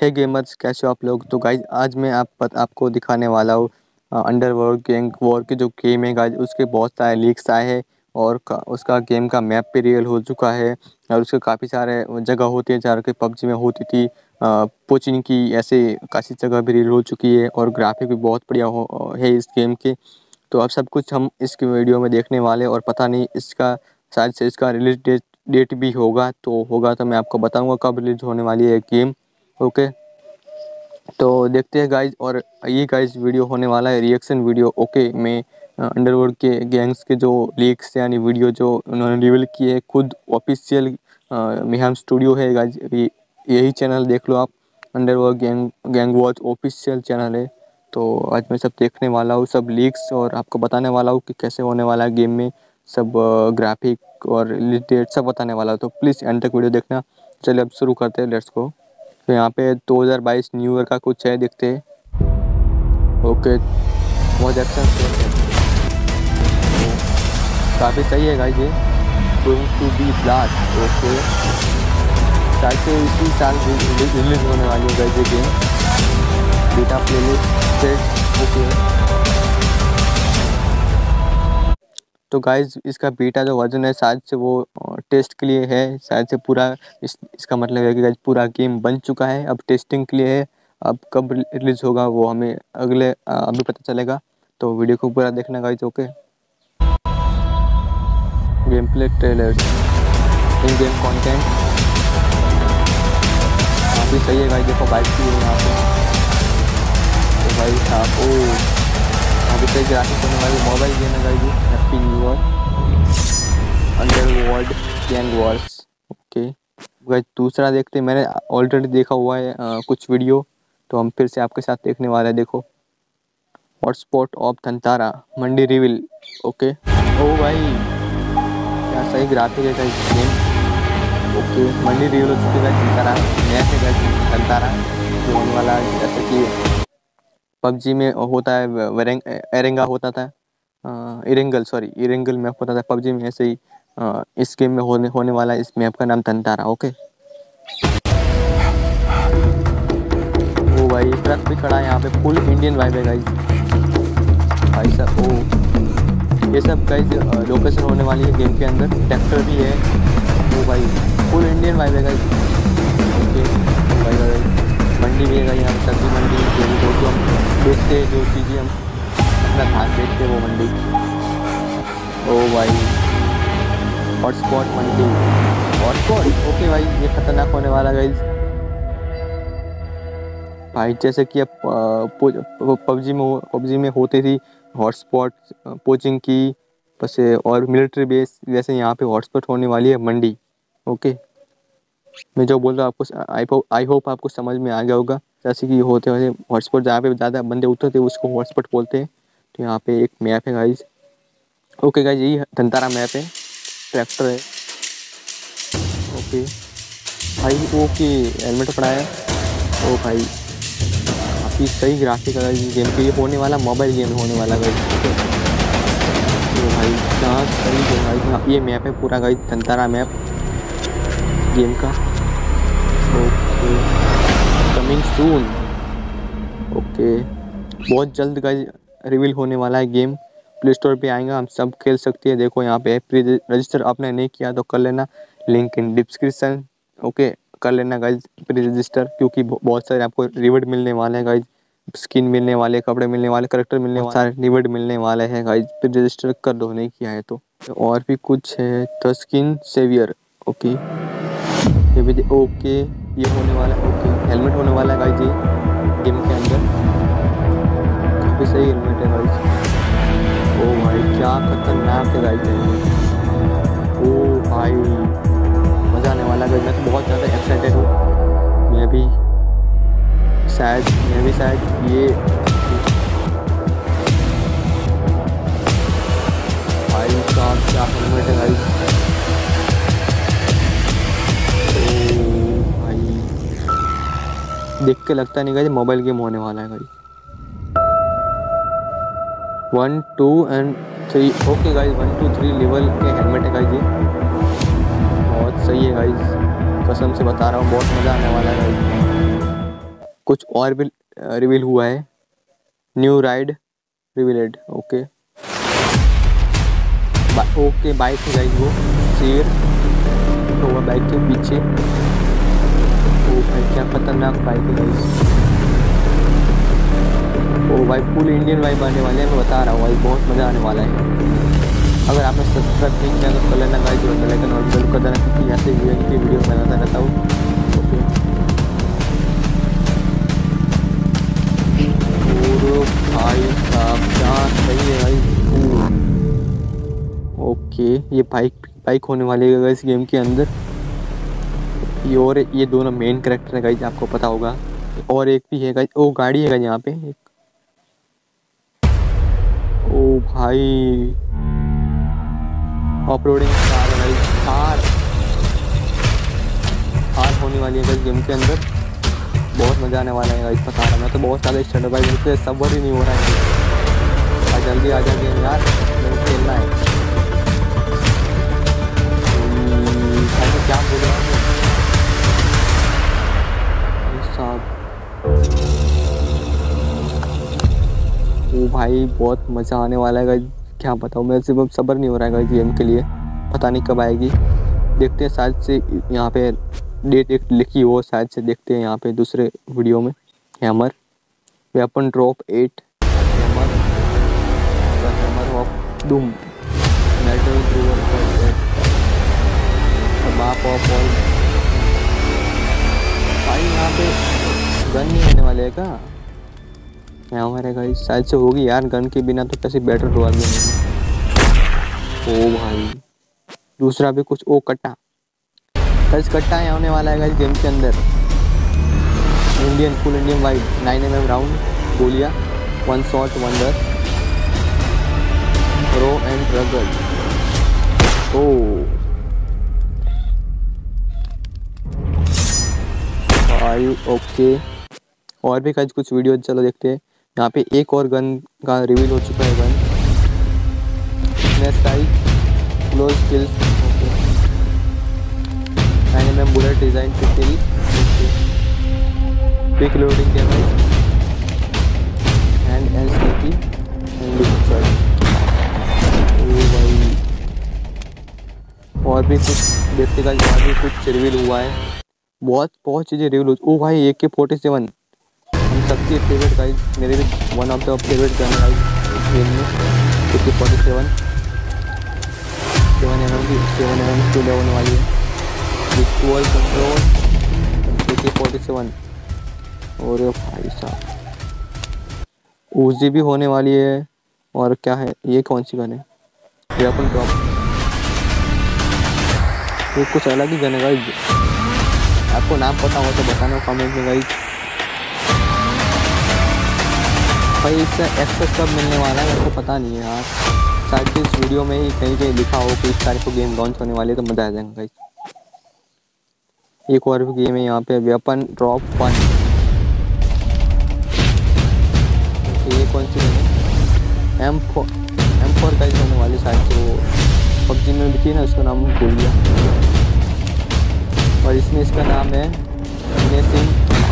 हे gamers, कैसे हो आप लोग। तो गाइज आज मैं आपको दिखाने वाला हूँ अंडरवर्ल्ड गैंग वॉर की जो गेम है गाइज, उसके बहुत सारे लीक्स आए हैं और उसका गेम का मैप भी रियल हो चुका है और उसके काफ़ी सारे जगह होती है जहाँ के पबजी में होती थी। पोचिंग की ऐसे काफ़ी जगह भी रियल हो चुकी है और ग्राफिक भी बहुत बढ़िया है इस गेम के। तो अब सब कुछ हम इसकी वीडियो में देखने वाले और पता नहीं इसका शायद से इसका रिलीज डेट भी होगा तो मैं आपको बताऊँगा कब रिलीज होने वाली है गेम। ओके, तो देखते हैं गाइज। और ये गाइज वीडियो होने वाला है रिएक्शन वीडियो। ओके, मैं अंडरवर्ल्ड के गैंग्स के जो लीक्स यानी वीडियो जो उन्होंने रिवील किए खुद ऑफिशियल मिहाम स्टूडियो है गाइज, यही चैनल देख लो आप। Underworld gang watch official channel है। तो आज मैं सब देखने वाला हूँ, सब लीक्स, और आपको बताने वाला हूँ कि कैसे होने वाला है गेम में सब ग्राफिक और रिलीज डेट सब बताने वाला हूँ। तो प्लीज़ एंड तक वीडियो देखना। चलिए अब शुरू करते हैं, लेट्स गो। तो यहाँ पे 2022 न्यू ईयर का कुछ है, देखते हैं। ओके, बहुत अच्छा काफ़ी सही है गाइस। ये going to be blast. Okay, शायद से इसी साल रिलीज होने वाली है गाइस ये game. Beta playlist set. Okay, तो गाइज इसका बीटा जो वर्जन है शायद से वो टेस्ट के लिए है, शायद से पूरा इसका मतलब है कि गाइज पूरा गेम बन चुका है, अब टेस्टिंग के लिए है। अब कब रिलीज होगा वो हमें अभी पता चलेगा। तो वीडियो को पूरा देखना guys. Okay, game play trailers, in game content काफ़ी सही है गाइज। देखो बाइक की है यहाँ पे। तो भाई साहब, ओ अभी तक ग्राफिक्स होने वाली मोबाइल गेम है guys. Happy new year underworld gang wars. Okay guys, दूसरा देखते हैं। मैंने ऑलरेडी देखा हुआ है कुछ वीडियो, तो हम फिर से आपके साथ देखने वाले हैं। देखो, हॉटस्पॉट ऑफ धनतारा मंडी रिवील। ओके, ओ भाई क्या सही ग्राफिक है गाइज गेम। ओके, मंडी रिवील हो चुकी है धनतारा, नया है गाइज धनतारा जो होने वाला है। जैसे कि पबजी में होता है एरेंगा होता था, इरेंगल मैप होता था पबजी में, ऐसे ही इस गेम में होने वाला है। इस मैप का नाम धनतारा। ओके, ओ भाई ट्रक भी खड़ा है यहाँ पे, फुल इंडियन वाइब है गाइज। भाई साहब, ओ ये सब गाइज लोकेशन होने वाली है गेम के अंदर। ट्रैक्टर भी है। ओ भाई फुल इंडियन वाइब है गाइज। ओके भाई, मंडी भी है यहाँ पे, सब्जी मंडी जो हम बेचते हैं, जो चीज़ें हम अपना धान बेचते हैं वो मंडी। ओ भाई हॉटस्पॉट मंडी, हॉटस्पॉट। ओके भाई, ये खतरनाक होने वाला गाइज। भाई जैसे कि अब पबजी में होती थी हॉटस्पॉट पोचिंग की बस, और मिलिट्री बेस, जैसे यहाँ पे हॉटस्पॉट होने वाली है मंडी। ओके, मैं जो बोल रहा हूँ आपको आई होप आपको समझ में आ गया होगा। जैसे कि होते हुए हॉटस्पॉट जहाँ पे ज़्यादा बंदे उतरते हैं उसको हॉटस्पॉट बोलते हैं। तो यहाँ पे एक मैप है गाइज। ओके गाइज, यही धनतारा मैप है, ट्रैक्टर है। ओके भाई, ओके हेलमेट पड़ा है। ओ भाई काफ़ी सही ग्राफिक है इस गेम के। ये होने वाला मोबाइल गेम होने वाला गाइज। तो भाई क्या सही है भाई। ये मैप है पूरा गाइज, धनतारा मैप गेम का। Okay, coming soon. ओके, बहुत जल्द गाइज रिवील होने वाला है गेम। प्ले स्टोर पे आएगा, हम सब खेल सकते हैं। देखो यहाँ पे प्री रजिस्टर आपने नहीं किया तो कर लेना, लिंक इन डिस्क्रिप्शन। ओके, कर लेना गाइज प्री रजिस्टर, क्योंकि बहुत सारे आपको रिवॉर्ड मिलने वाले हैं गाइज। स्किन मिलने वाले, कपड़े मिलने वाले, करेक्टर मिलने वाले, सारे रिवॉर्ड मिलने वाले हैं गाइज। प्री रजिस्टर कर दो नहीं किया है तो। और भी कुछ है, द स्किन सेवियर। ओके, ये भी ओके, ये होने वाला है। ओके, हेलमेट होने वाला है गाइज ये गेम के अंदर। काफ़ी सही हेलमेट है गाइज। ओ भाई क्या खतरनाक है गाइज। ओ भाई मज़ा आने वाला है। मैं तो बहुत ज़्यादा एक्साइटेड हूँ। मैं भी शायद ये भाई साहब क्या हेलमेट है गाइज। देख के लगता नहीं गाइज मोबाइल गेम होने वाला है guys. 1 2 and 3। Okay guys, 1 2 3 level के हेलमेट है गाइज। ये बहुत सही है गाइज, कसम से बता रहा हूँ, बहुत मज़ा आने वाला है गाइज। कुछ और भी रिवील हुआ है। New ride revealed. Okay okay bike है गाइस, वो शेर तो हुआ बाइक के पीछे। ओ भाई क्या खतरनाक बाइक है गाइस। ओ भाई फुल इंडियन वाइब आने वाले हैं, मैं बता रहा हूँ भाई, बहुत मज़ा आने वाला है। अगर आपने सब्सक्राइब नहीं किया तो कर लेना गाइस, और बेल आइकन और बेल कर देना, क्योंकि ऐसे वीडियो बनाता रहता हूँ। भाई साहब क्या सही है भाई। ओके ये बाइक होने वाली है इस गेम के अंदर। ये और ये दोनों मेन कैरेक्टर है गाइस, आपको पता होगा। और एक भी है गाइस, वो गाड़ी है गाइस यहाँ पे एक। ओ भाई ऑफरोडिंग कार है गाइस, कार होने वाली है गाइस गेम के अंदर। बहुत मज़ा आने वाला है गाइस, बता रहा मैं तो बहुत ज़्यादा स्टार्ट भाई, मुझसे सब्र ही नहीं हो रहा है। जल्दी आ जा गेम यार, मुझे खेलना है। क्या बोल रहा हूँ साहब। ओ भाई बहुत मज़ा आने वाला है गाइस, क्या बताऊँ मैं, सिर्फ सब्र नहीं हो रहा है गाइस गेम के लिए। पता नहीं कब आएगी, देखते हैं। शायद से यहाँ पे डेट एक लिखी हो, शायद से देखते हैं यहाँ पे दूसरे वीडियो में। Hammer weapon drop 8 hammer of doom metal groover बाप ऑफ ऑल। भाई यहाँ पे गन नहीं होने वाले है क्या? हैमर है गाइस, शायद से होगी यार, गन के बिना तो कैसे बैटल रॉयल में नहीं। ओ भाई दूसरा भी कुछ, ओ कट्टा कट्टा है होने वाला है गाइस गेम के अंदर। Indian full Indian wide 9mm round गोलियां, one shot wonder row and रगड़। ओ भाई ओके और भी कुछ वीडियो चलो देखते हैं। यहाँ पे एक और गन का रिवील हो चुका है। Gun close kills, okay 9mm bullet design to kill, quick loading damage and STP and भाई। और भी कुछ देखते का, और भी कुछ रिवील हुआ है, बहुत चीज़ें रिवील हो। ओ भाई AK-47 हम सबकी फेवरेट गाइस, मेरे भी one of the favourite gun guys game में। AK-47 7mm की 7mm टू होने वाली है। इक्वल कंट्रोल AK-47 और भाई साहब उजी भी होने वाली है। और क्या है, ये कौन सी गन है? वेपन ड्रॉप, ये कुछ अलग ही गन है गाइस। आपको नाम पता हो तो बताना कमेंट में गाइस। भाई इससे एक्सेस कब मिलने वाला है मेरे को पता नहीं है यार, शायद इस वीडियो में ही कहीं लिखा हो कि इस तारीख को गेम लॉन्च होने वाली है, तो मजा आ जाएगा गाइस। एक और भी गेम है यहाँ पे, वेपन ड्रॉप 1। ये कौन सी गेम है? M4 गाइस होने वाली, शायद से वो PUBG में भी थी ना, उसका नाम भूल गया। और इसमें इसका नाम है मिनेसिंग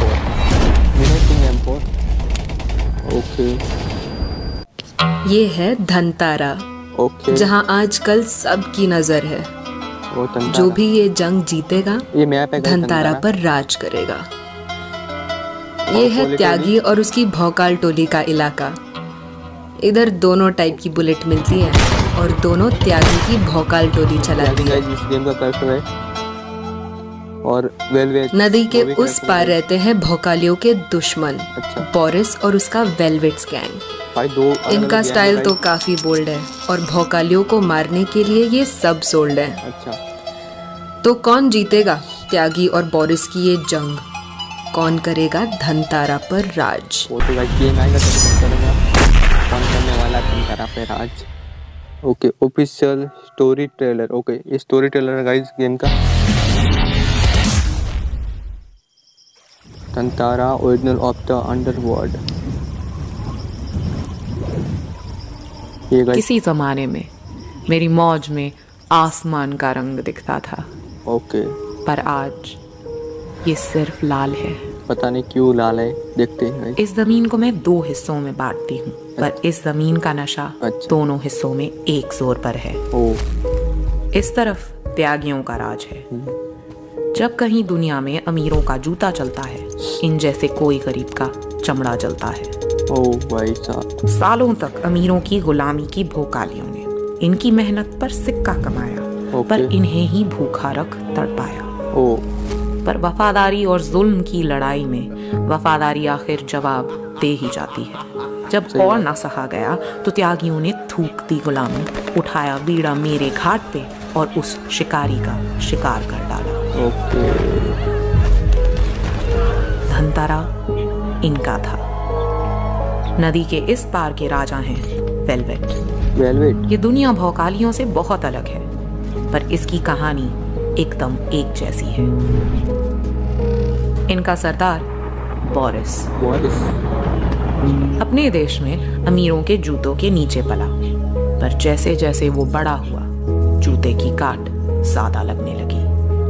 M4। ओके ये है धनतारा, ओके जहाँ आजकल सबकी नजर है। जो भी ये जंग जीतेगा ये मैप है धनतारा पर राज करेगा। ये है त्यागी और उसकी भौकाल टोली का इलाका। इधर दोनों टाइप की बुलेट मिलती है और दोनों त्यागी की भौकाल टोली चलाती है। इस गेम का कैरेक्टर है। और वेलवेट नदी के उस पार रहते हैं भौकालियों के दुश्मन, बोरिस और उसका वेलवेट्स गैंग। इनका स्टाइल तो काफी बोल्ड है और भौकालियों को मारने के लिए ये सब सोल्ड है। तो कौन जीतेगा त्यागी और बोरिस की ये जंग? कौन करेगा धनतारा पर राज? वो तो गाइस गेम आएगा तो करेगा कौन करने वाला धनतारा पे राज। Okay official story trailer. Okay ये स्टोरी ट्रेलर है गाइस गेम का। Dhantara original of the underworld. किसी जमाने में मेरी मौज में आसमान का रंग दिखता था। ओके पर आज ये सिर्फ लाल है। पता नहीं क्यों लाल है, देखते हैं। इस जमीन को मैं 2 हिस्सों में बांटती हूँ, पर इस जमीन का नशा दोनों हिस्सों में एक जोर पर है। इस तरफ त्यागियों का राज है। जब कहीं दुनिया में अमीरों का जूता चलता है, इन जैसे कोई गरीब का चमड़ा जलता है। भाई साहब, सालों तक अमीरों की गुलामी की भोकालियों ने इनकी मेहनत पर सिक्का कमाया, पर इन्हें ही भूखा रख तड़पाया। पर वफादारी और जुल्म की लड़ाई में वफादारी आखिर जवाब दे ही जाती है। जब और ना सहा गया तो त्यागियों ने थूक दी गुलामी, उठाया बीड़ा मेरे घाट पे और उस शिकारी का शिकार कर डाला। धनतारा इनका था। नदी के इस पार के राजा हैं वेलवेट। ये दुनिया भौकालियों से बहुत अलग है, पर इसकी कहानी एकदम एक जैसी है। इनका सरदार बोरिस अपने देश में अमीरों के जूतों के नीचे पला, पर जैसे जैसे वो बड़ा हुआ, जूते की काट ज्यादा लगने लगी।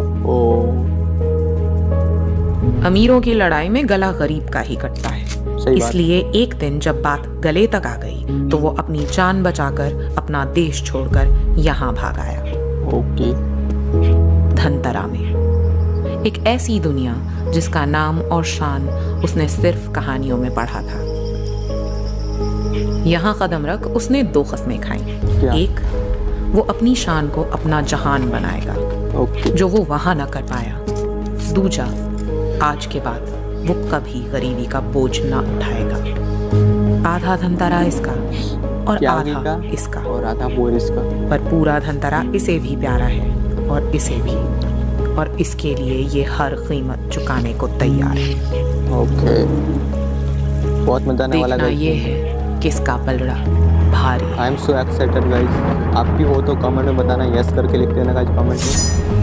अमीरों की लड़ाई में गला गरीब का ही कटता है, इसलिए एक दिन जब बात गले तक आ गई तो वो अपनी जान बचाकर अपना देश छोड़कर यहाँ भाग आया। धनतरा में, एक ऐसी दुनिया जिसका नाम और शान उसने सिर्फ कहानियों में पढ़ा था। यहाँ कदम रख उसने 2 कस्में खाई। एक, वो अपनी शान को अपना जहान बनाएगा, जो वो वहां न कर पाया। दूजा, आज के बाद वो कभी गरीबी का बोझ ना उठाएगा। आधा धनतारा इसका और आधा इसका और आधा बोरिस का, पर पूरा धनतारा इसे भी प्यारा है और इसे भी, और इसके लिए ये हर कीमत चुकाने को तैयार है। बहुत मजा आने वाला है। ये है किसका पलड़ा भारी। I am so excited guys. आप भी हो तो कमेंट में बताना, यस करके लिख देना गाइस कमेंट में।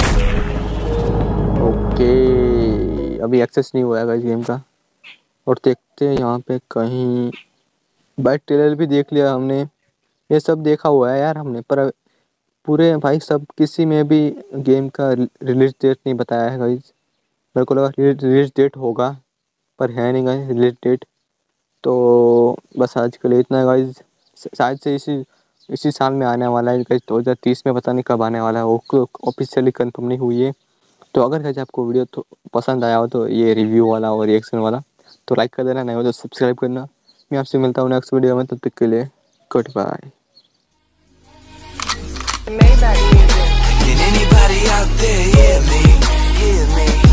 अभी एक्सेस नहीं हुआ है गाइस गेम का, और देखते हैं यहाँ पे कहीं। भाई ट्रेलर भी देख लिया हमने, ये सब देखा हुआ है यार हमने, पर पूरे भाई सब किसी में भी गेम का रिलीज डेट नहीं बताया है गाइस। मेरे को लगा रिलीज डेट होगा, पर है नहीं गाइस रिलीज डेट। तो बस आज के लिए इतना है गाइस। शायद से इसी साल में आने वाला है गाइस, 2030 में, पता नहीं कब आने वाला है, वो ऑफिशियली कंफर्म नहीं हुई है। तो अगर गाइस आपको वीडियो तो पसंद आया हो, तो ये रिव्यू वाला और रिएक्शन वाला, तो लाइक कर देना, नहीं हो तो सब्सक्राइब करना। मैं आपसे मिलता हूँ नेक्स्ट वीडियो में, तब तक के लिए good bye. Can anybody out there hear me?